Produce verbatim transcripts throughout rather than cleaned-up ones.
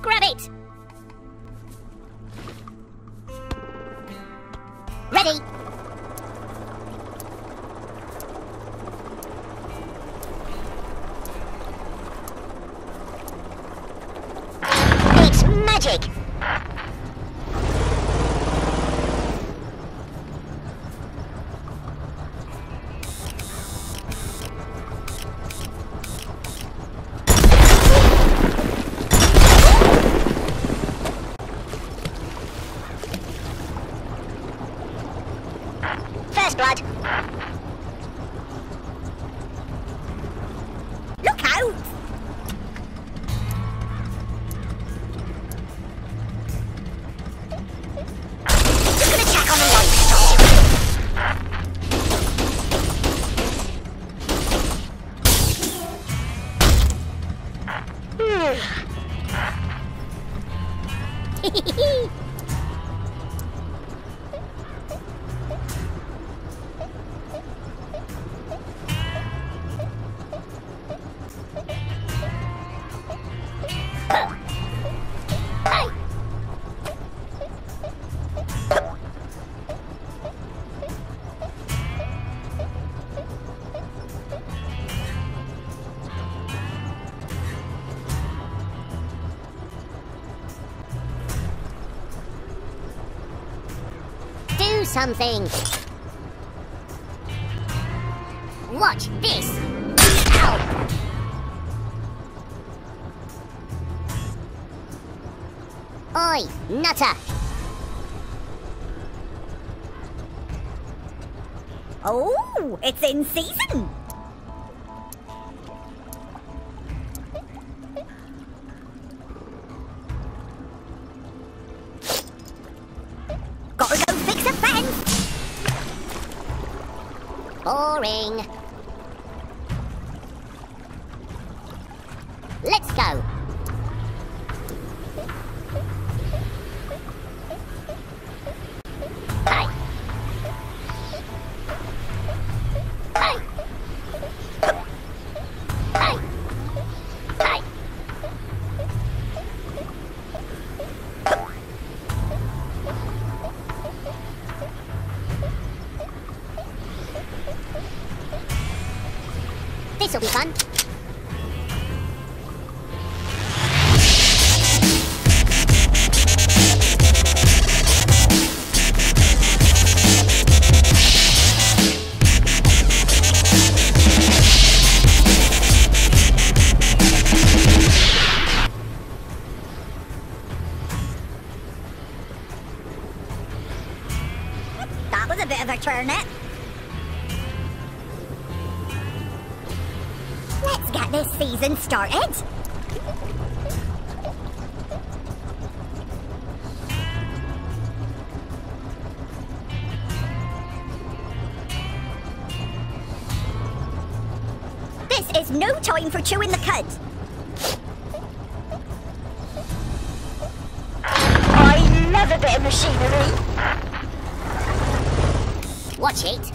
Grab it! Ready! It's magic! First blood. Look out! Just gonna check on the light stop. Hehehe. Do something. Watch this. Ow. Oi, nutter. Oh, it's in season. Gotta go fix a fence. Boring. Let's go. Hey. Hey. Hey. Hey. This'll be fun. That was a bit of a turnet. Let's get this season started. This is no time for chewing the cud. I love a bit of machinery. Watch it.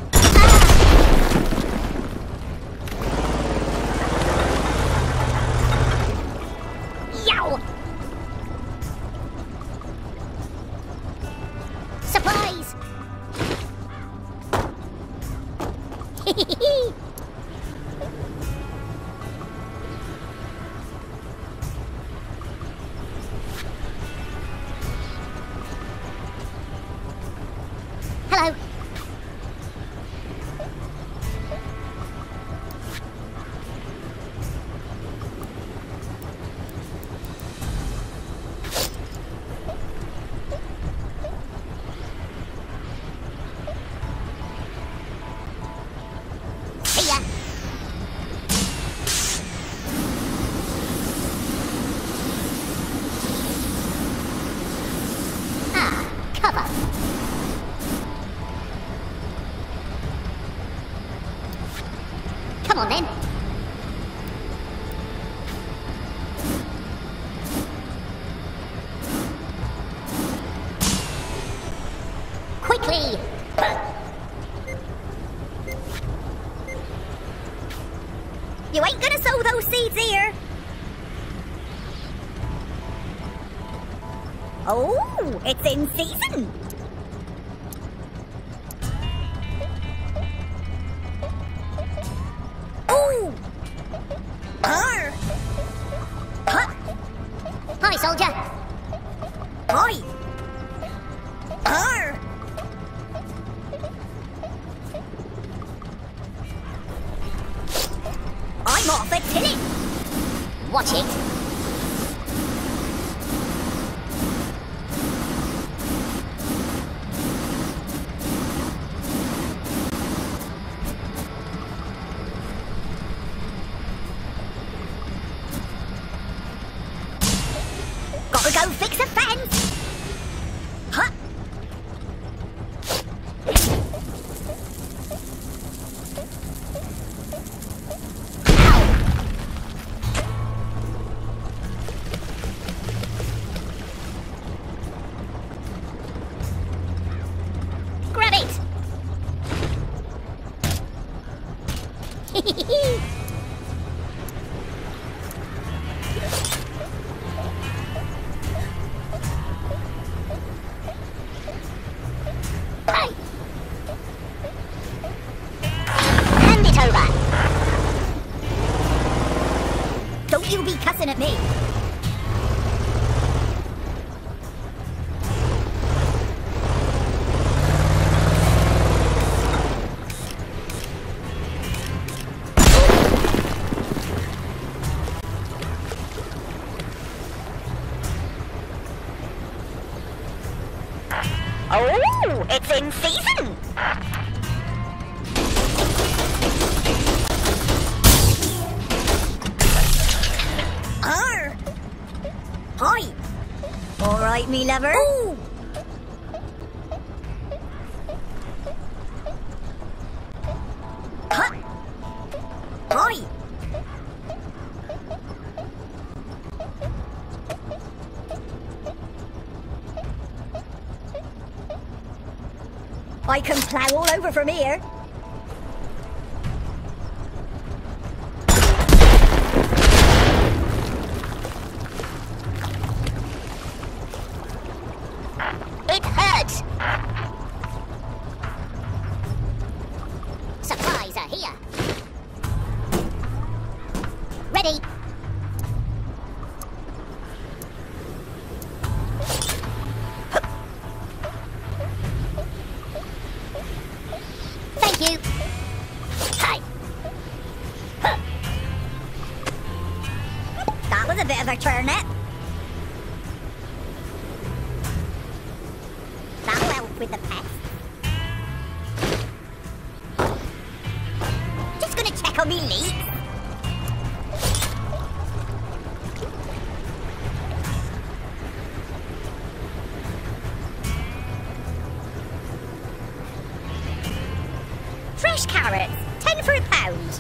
Yow! Surprise! Hello. See ya. Ah, cover. Come on then. Quickly. You ain't gonna sow those seeds here. Oh, it's in season. Oh! Arr! Huh? Hi, soldier. Hi! Arr! I'm off at tilling. Watch it. Gotta go fix a fence. Huh? Grab it. Hey. Hand it over. Don't you be cussing at me. Oh, it's in season. Arr! Hi. All right, me lover. Ooh. Huh? Hi. I can plow all over from here. It hurts. Supplies are here. Ready. Thank you. Hi. Huh. That was a bit of a turnip. That'll help with the pest. Just gonna check on me leaks. Fresh carrots, ten for a pound.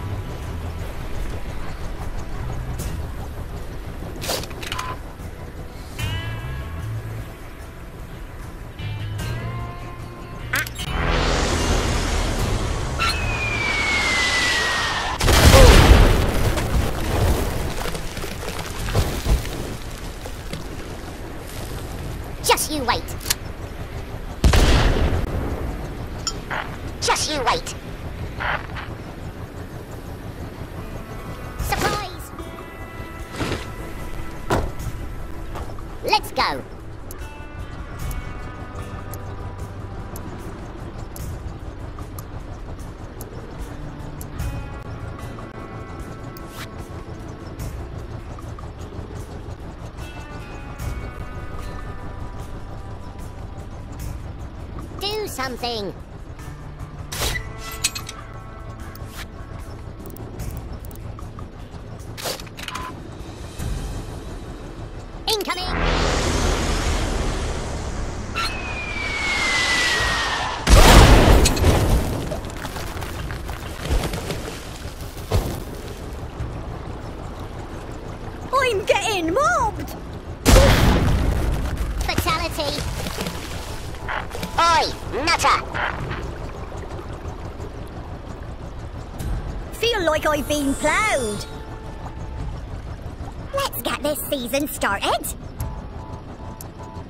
Just you wait. Just you wait. Surprise! Let's go. Do something. Incoming! I'm getting mobbed! Fatality! Oi, nutter! Feel like I've been ploughed. Let's get this season started.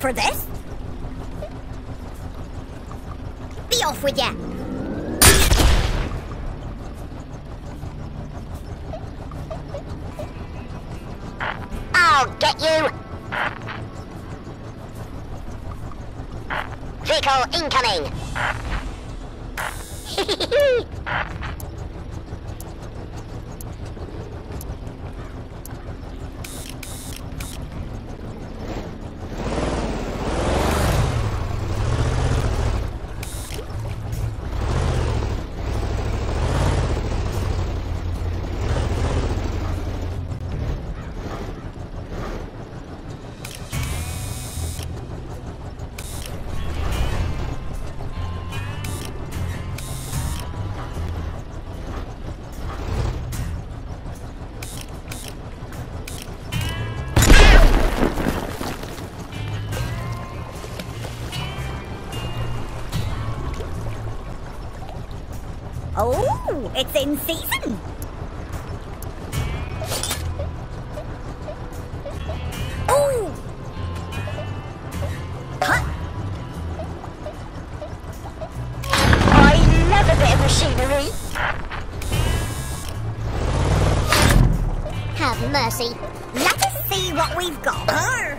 for this. Be off with ya. I'll get you. Vehicle incoming. Oh, it's in season. Oh! Huh? I love a bit of machinery. Have mercy. Let us see what we've got. Arr!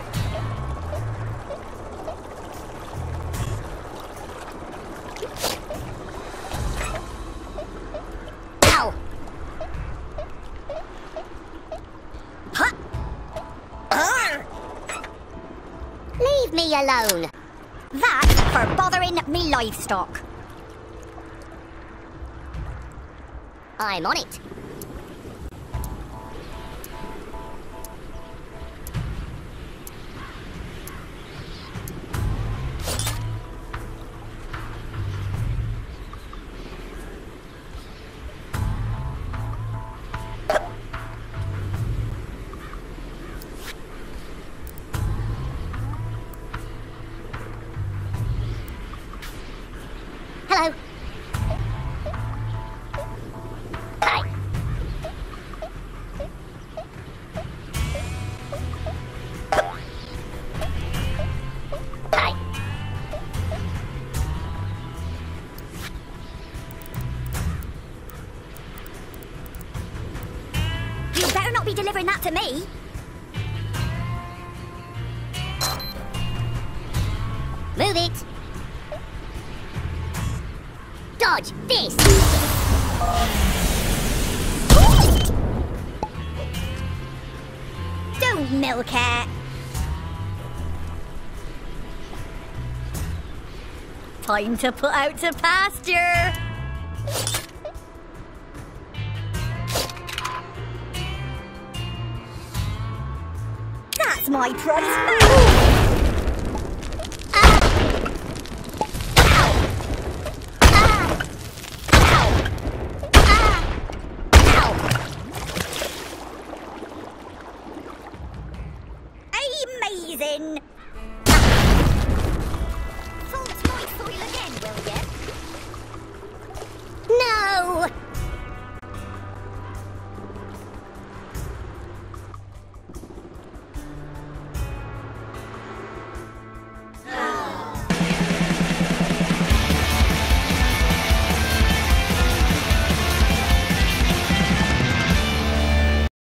Leave me alone. That's for bothering me livestock. I'm on it. Hello. Hi. Hi. You better not be delivering that to me. Move it. Dodge this. Don't milk it. Time to put out to pasture. That's my prize. Amazing!